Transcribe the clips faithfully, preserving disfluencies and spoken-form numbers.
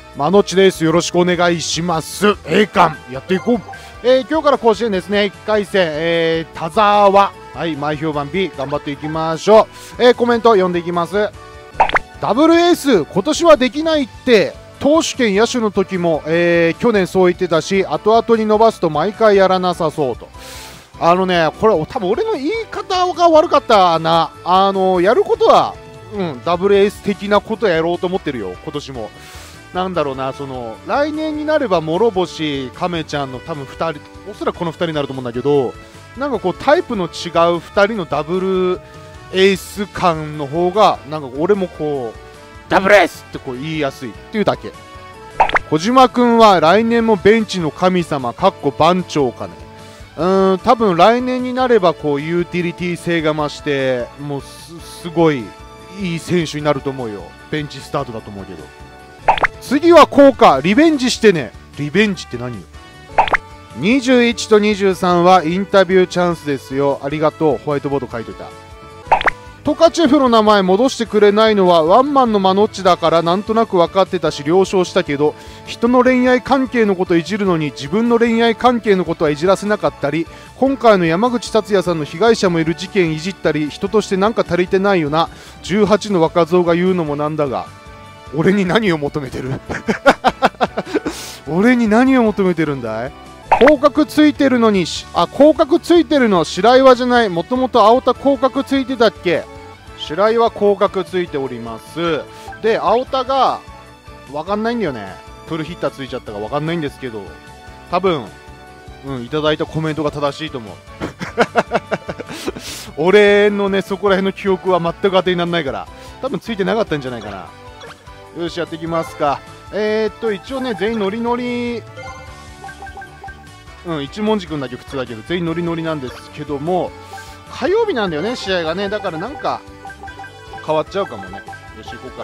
まのっちです。よろしくお願いします。栄冠やっていこう。えー、今日から甲子園ですね。いっかい戦、えー、田沢、はい、前評判 B 頑張っていきましょう。えー、コメント読んでいきます。ダブルエース今年はできないって、投手兼野手の時も、えー、去年そう言ってたし、後々に伸ばすと毎回やらなさそうと。あのね、これ多分俺の言い方が悪かったな。あのやることは、うん、ダブルエース的なことやろうと思ってるよ、今年も。なんだろうな、その来年になれば諸星、亀ちゃんの多分ふたり、おそらくこのふたりになると思うんだけど、なんかこうタイプの違うふたりのダブルエース感の方が、なんか俺もこうダブルエースってこう言いやすいっていうだけ。小島君は来年もベンチの神様かっこ番長かね。うーん、多分来年になればこうユーティリティ性が増して、もう す, すごいいい選手になると思うよ。ベンチスタートだと思うけど。次は効果リベンジしてね。リベンジって何よ。にじゅういちとにじゅうさんはインタビューチャンスですよ。ありがとう。ホワイトボード書いといた。トカチェフの名前戻してくれないのはワンマンのマノッチだからなんとなく分かってたし了承したけど、人の恋愛関係のこといじるのに自分の恋愛関係のことはいじらせなかったり、今回の山口達也さんの被害者もいる事件いじったり、人としてなんか足りてないよな。じゅうはちの若造が言うのもなんだが、俺に何を求めてる俺に何を求めてるんだい。広角ついてるのに、あ、広角ついてるの白岩じゃない。もともと青田広角ついてたっけ。白岩広角ついております。で青田が分かんないんだよね。プルヒッターついちゃったか分かんないんですけど、多分うんいただいたコメントが正しいと思う俺のねそこら辺の記憶は全く当てにならないから、多分ついてなかったんじゃないかな。よしやっていきますか。えー、っと一応ね全員ノリノリ、うん一文字くんだけ普通だけど全員ノリノリなんですけども、火曜日なんだよね試合がね。だからなんか変わっちゃうかもね。よし行こうか。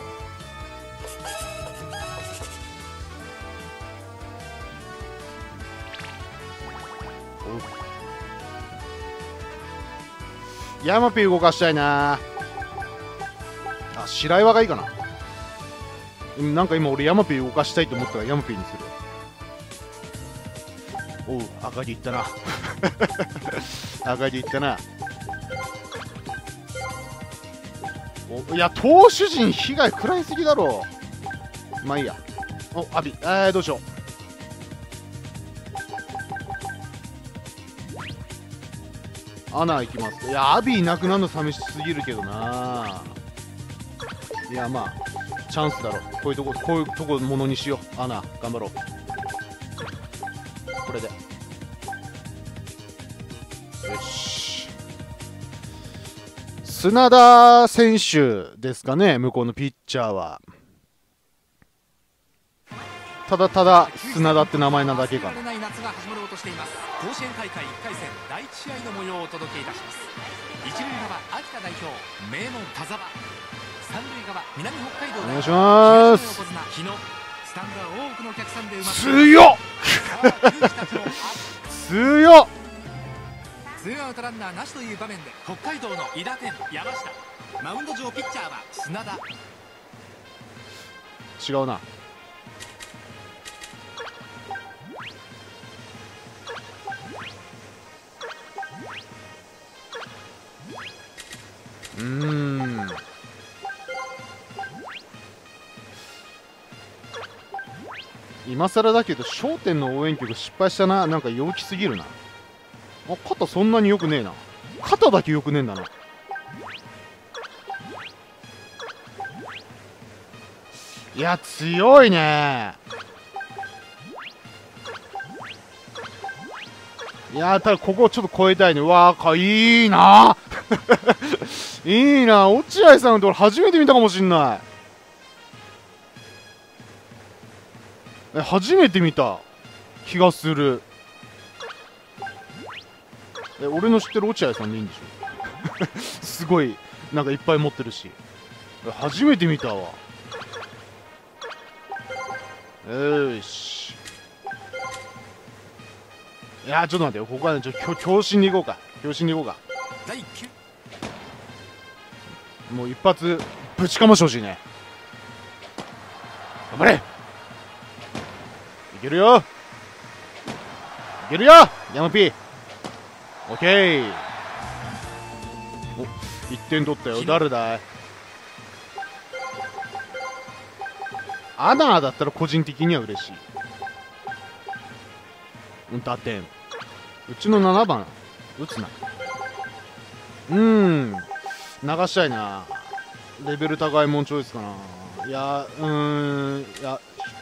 ヤマピー動かしたいなあ。白岩がいいかな。なんか今俺ヤマピー動かしたいと思ったらヤマピーにする。おう赤でいったな赤でいったな。おいや投手陣被害食らいすぎだろう。まあいいや。おアビ、えー、どうしよう。アナ行きます。いやアビいなくなるの寂しすぎるけどな。いやまあチャンスだろ。こういうとここういうとこものにしよう。アナ頑張ろう。これでよし。砂田選手ですかね、向こうのピッチャーは。ただただ砂田って名前なだけかな。 夏が始まろうとしています。甲子園大会いっかい戦だいいち試合の模様をお届けいたします。一塁側秋田代表名門田沢、三塁側南北海道お願いします。 昨日スタンドは多くのお客さんで埋まって強っ強っ。 ツーアウトランナーなしという場面で北海道の韋駄天山下、マウンド上ピッチャーは砂田。 違うな。うーん今更だけど笑点の応援曲失敗したな。なんか陽気すぎるな。あ肩そんなによくねえな。肩だけよくねえんだな。いや強いね。いやただここをちょっと超えたいね。うわーかいいないいな。落合さんって俺初めて見たかもしんない。え初めて見た気がする。え俺の知ってる落合さんでいいんでしょすごいなんかいっぱい持ってるし。え初めて見たわ。よし。いやちょっと待ってよ。ここはねちょっと強振に行こうか。強振に行こうか。もう一発ぶちかましてほしいね。頑張れ。 けるよいけるよヤマピー。オッケー。お、いってん取ったよ。誰だい？アナーだったら個人的には嬉しい。打点うちのななばん打つな。うーん流したいな。レベル高いもんチョイスかな。いやうーんいや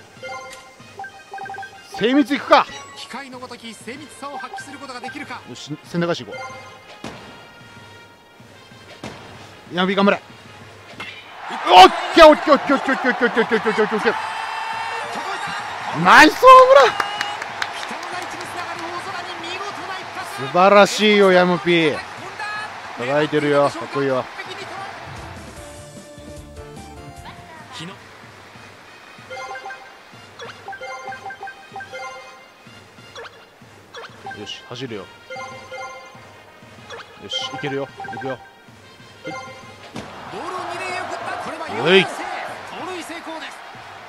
精密いくか。 機械のごとき精密さを発揮することができるか。 よし千高し行こう。ヤンビー頑張れ。オッケーオッケーオッケーオッケーオッケーオッケーオッケーオッケーオッケーオッケーオッケーオッケー。ナイスホームラン。素晴らしいよヤムピー。輝いてるよ。かっこいいよ。よし走るよ。よしいけるよ。いくよ。 ボールを二塁へ送った。これはよい盗塁成功です。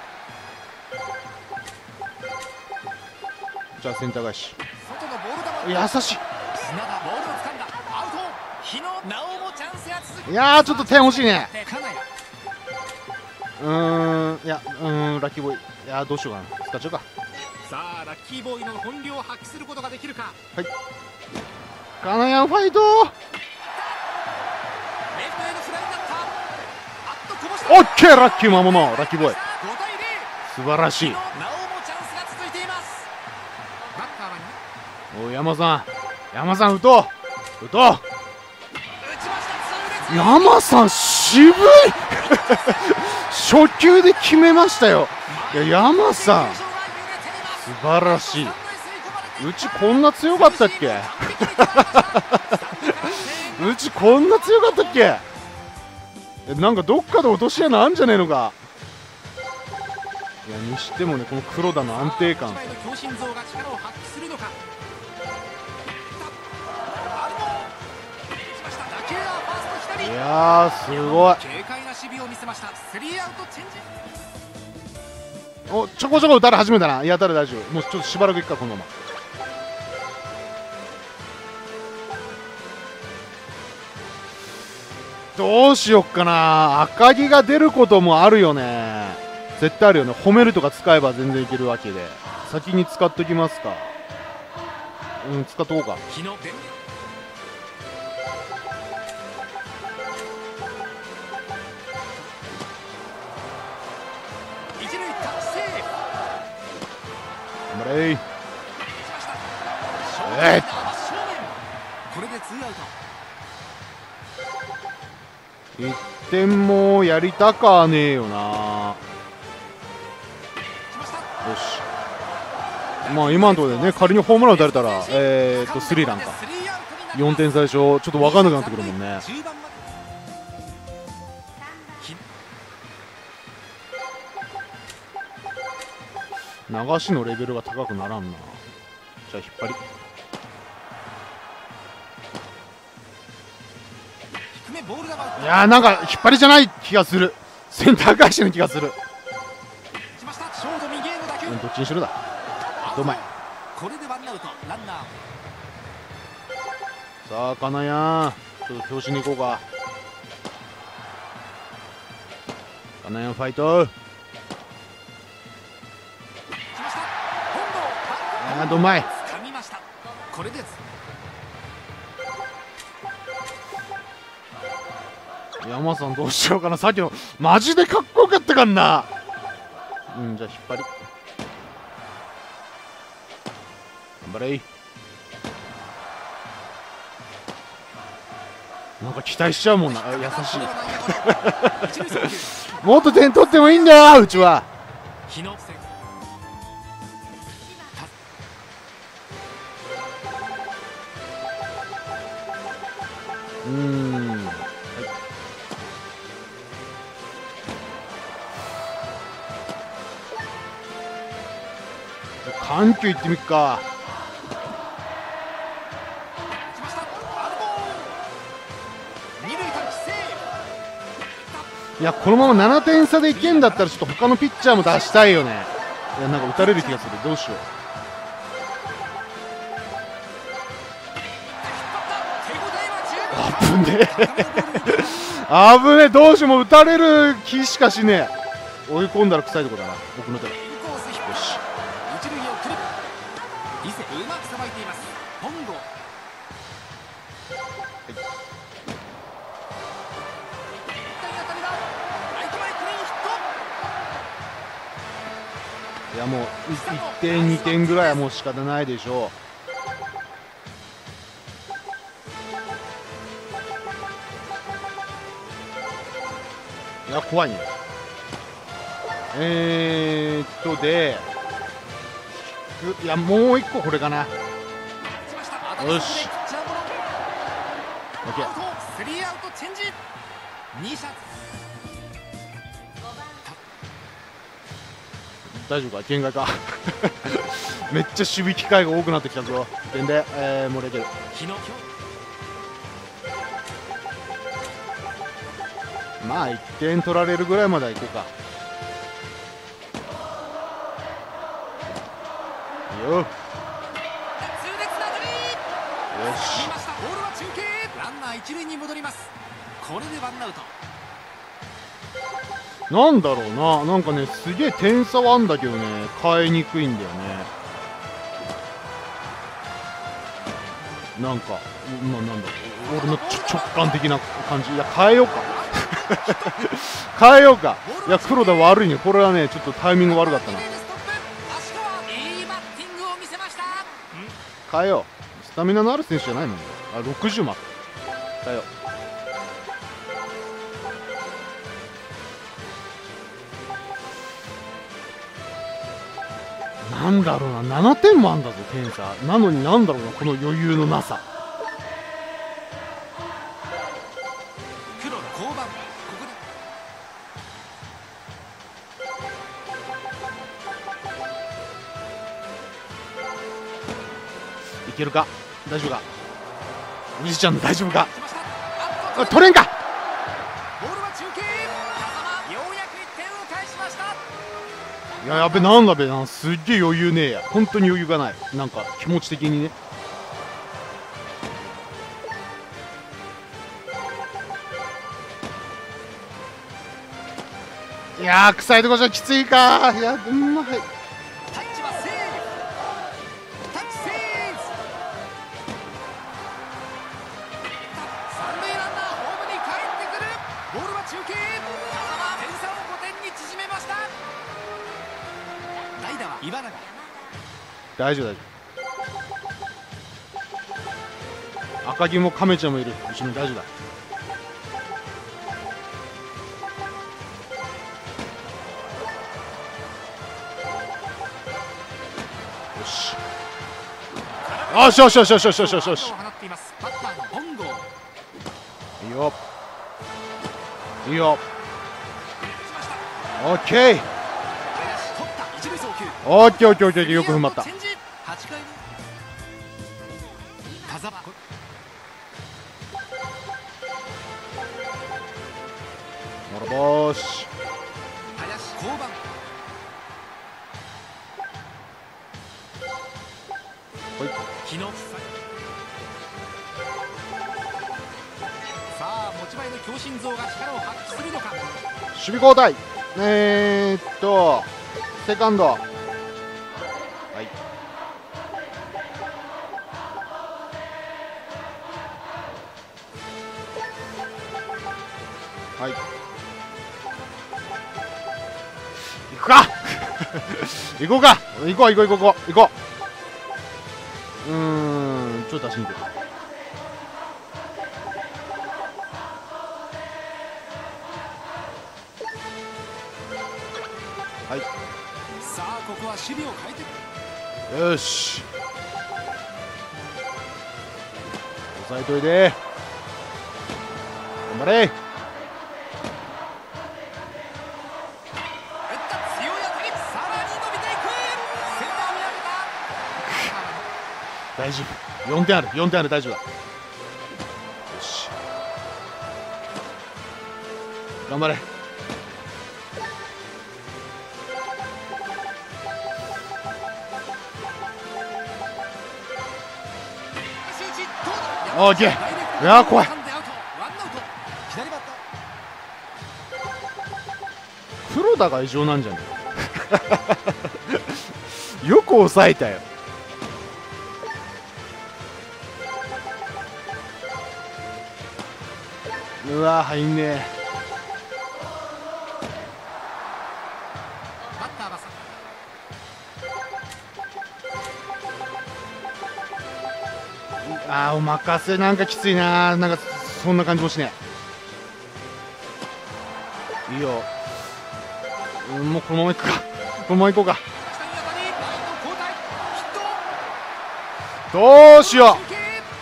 じゃあセンター返し。 外のボール球。 優しい。 砂田ボールを掴んだ。アウト。日野なおもチャンスが続く。 いやーちょっと点欲しいね。 金谷。 うーんいやうーんラッキーボーイ。いやーどうしようかな。使っちゃうか。 さあラッキーボーイの本領を発揮することができるか。 はいカナヤンファイト。 レフトへのフライになった。あっとこぼした。 オッケーラッキー魔物ラッキーボーイ。 ごたいゼロ。 素晴らしい。 なおもチャンスが続いています。バッターはおい山さん山さん打とう打とう。 打ちました。 山さん渋い初球で決めましたよ。いや山さん素晴らしい。うちこんな強かったっけうちこんな強かったっけ。なんかどっかで落とし穴あんじゃねえのか。いやにしてもねこの黒田の安定感。いやーすごい。 軽快な守備を見せました。スリーアウトチェンジ。 おちょこちょこ打たれ始めたな。いや打たれ大丈夫。もうちょっとしばらくいくかこのまま。どうしよっかな。赤木が出ることもあるよね。絶対あるよね。褒めるとか使えば全然いけるわけで。先に使っときますか。うん使っとこうか。 日野一塁タッチセーフ。 頑張れー。 えい。これでツーアウト。 いってんもやりたかねえよな。よしまあ今のところでね仮にホームラン打たれたらえー、っとスリーランか。よんてん最初ちょっと分かんなくなってくるもんね。流しのレベルが高くならんな。じゃあ引っ張り。いやーなんか引っ張りじゃない気がする。センター返しの気がする。うん、どっちにしろだ。どまい。 これでワンアウトランナー。 さあ金谷ちょっと調子に行こうか。金谷ファイト。あーどまい。 掴みました。これです。 山さんどうしようかな。さっきのマジでかっこよかったかんな。うんじゃあ引っ張り。頑張れ。なんか期待しちゃうもんな。優しいもっと点取ってもいいんだようちは。うーん緩急いってみっか。いやこのままななてん差でいけんだったらちょっと他のピッチャーも出したいよね。 いや、なんか打たれる気がする。どうしよう。危ねえ危ねえ、どうしても打たれる気しかしねえ。追い込んだら臭いとこだな、僕の手が。よし、 一塁をくる伊勢うまくさばいています。本郷、 いや、もういってんにてんぐらいはもう仕方ないでしょう。いや、怖いね。えーっとで、いや、もう一個これかな。よし、オッケー。 スリーアウトチェンジ。に者大丈夫か、限界かめっちゃ守備機会が多くなってきたぞ。点で、えー、もうれてる。まあいってん取られるぐらいまではいこうか。いいよ。よし、 ボールは中継。ランナー一塁に戻ります。これでワンアウト。 なんだろうな、なんかね、すげえ点差はあんだけどね、変えにくいんだよね。なんか、まあ、なんだろう、俺の直感的な感じ。いや、変えようか変えようか。いや、黒田悪いね、これはね、ちょっとタイミング悪かったな。変えよう。スタミナのある選手じゃないもんね。あ、ろくじゅうまで変えよう。なんだろうな、ななてんもあんだぞ、点差。なのになんだろうな、この余裕のなさ。 黒の降板。ここでいけるか、大丈夫か、おじちゃんの大丈夫か、取れんか。 ボールは中継。ようやくいってんを返しました。 いや、やべ、なんだべな、すっげえ余裕ねえや。本当に余裕がない。なんか気持ち的にね。いやー、臭いとこじゃきついか。いや、うん、はい。 タッチはセーフ。タッチセーフ。三塁ランナーホームに帰ってくる。ボールは中継。点差をごてんに縮めました。代打は岩永。 大丈夫大丈夫。赤木も亀ちゃんもいる。一緒に大丈夫だ。よし。よしよしよしよしよしよしよしよし。いいよ。いいよ。オッケー。オッケーオッケーオッケー、よく踏ん張った。諸星。 林降板。 ほい。 日野。さあ、持ち前の強心臓が力を発揮するのか。 守備交代。えーっとセカンド。はい。はい。行くか行こうか行こう行こう行こう行こう行こう。うーん、ちょっと足に行く。はい。 さあ、ここは守備を変えて。 よし、抑えといて。頑張れ。大丈夫、よんてんある、よんてんある、大丈夫だ。よし、頑張れ。 オーケー。いやー怖い。黒田が異常なんじゃねえよく抑えたよ。うわ入んねえ。あーお任せなんかきついな。なんかそんな感じもしねえ。いいよ、うん、もうこのままいくか。このままいこうか。どうしよう。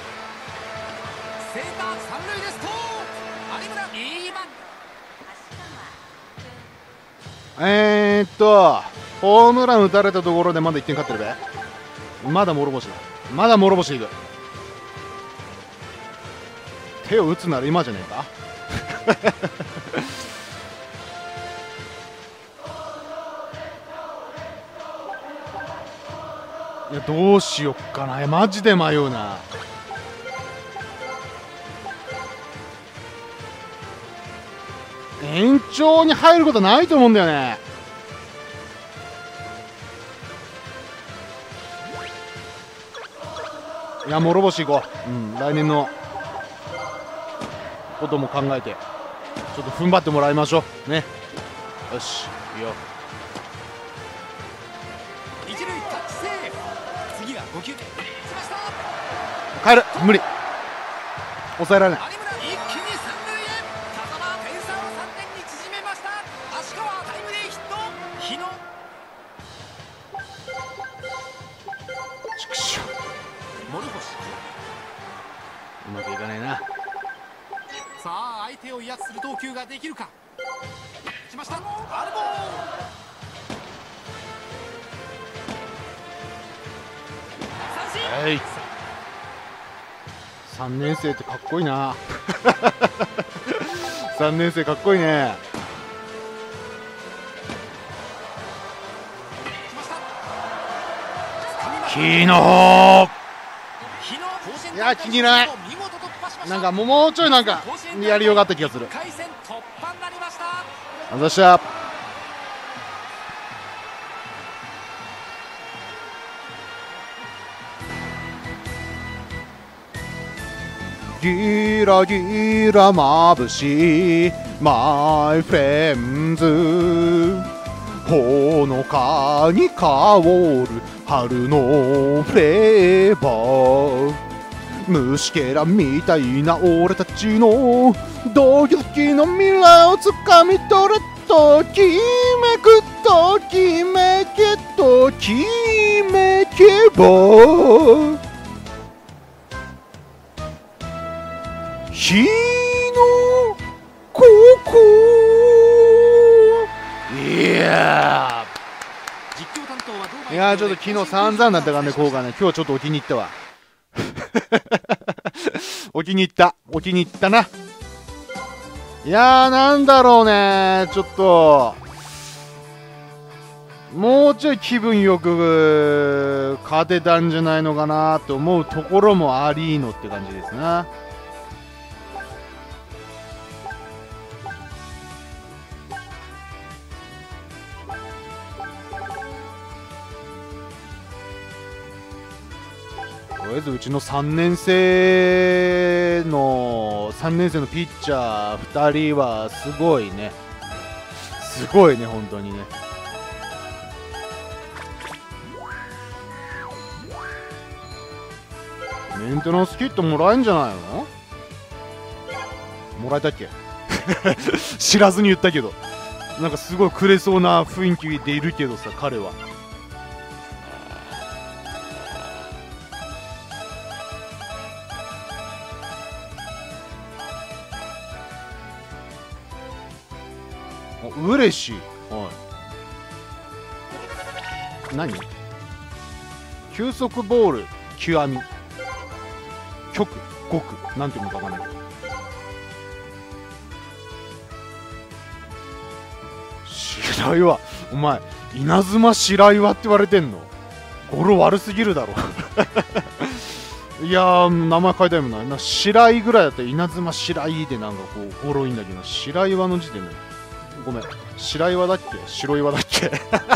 えー、っとホームラン打たれたところでまだいってん勝ってるべ。まだ諸星だ。まだ諸星いく。手を打つなら今じゃねえかいやどうしよっかな。マジで迷うな。延長に入ることないと思うんだよね。いや諸星行こう。うん、来年のことも考えてちょっと踏ん張ってもらいましょうね。よしいいよ。 一塁タッチセーフ。次はご球目。 帰る。無理。抑えられない。 一気に三塁へ。田澤点差をさんてんに縮めました。芦川タイムリーヒット。日野ちくしょう。 諸星うまくいかないな。 さあ相手を威圧する投球ができるか。しました。アルボー。 はい、さんねん生ってかっこいいなさんねん生かっこいいね。木のいや気に入らない。なんかもうちょいなんかやりようがあった気がする。あざした。ギラギラ眩しいマイフレンズ、ほのかに香る春のフレーバー、虫けらみたいな俺たちのドキドキの未来をつかみ取れ。ときめくときめけときめけば日のここ。いやーいやーちょっと昨日散々だったからね、こうがね、今日ちょっとお気に入ったわお気に入ったお気に入ったな。いやーなんだろうね、ちょっともうちょい気分よく勝てたんじゃないのかなと思うところもありーのって感じですな。とりあえずうちのさんねん生のさんねん生のピッチャーふたりはすごいね、すごいね本当にね。メンテナンスキットもらえんじゃないの？もらえたっけ知らずに言ったけど、なんかすごいくれそうな雰囲気でいるけどさ彼は。嬉しい。はい。何？球速ボール極み極極なんていうのかわかんない。白岩、お前稲妻白岩って言われてんの？語呂悪すぎるだろいやー、名前変えたいもんな。な白井ぐらいだったら稲妻白井でなんかこう語呂いいんだけど、白岩の時点でごめん、白岩だっけ白岩だっけ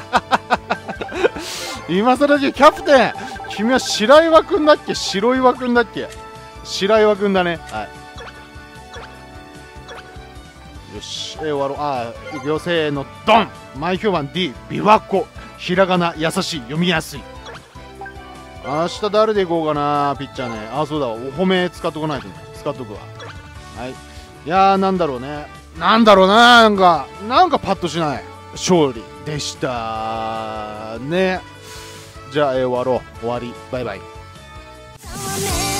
今更じゃキャプテン、君は白岩くんだっけ白岩くんだっけ白岩くんだね。はい、よし、えー、終わろう。ああ、いくよ、せーの、ドン。前評判 D、琵琶湖。ひらがな、優しい、読みやすい。明日誰でいこうかな、ピッチャーね。あ、そうだ、お褒め使っとかないとね。使っとくわ。はい。いやー、なんだろうね。なんだろうな、なんか、なんかパッとしない。勝利でしたね。じゃあ、えー、終わろう。終わり。バイバイ。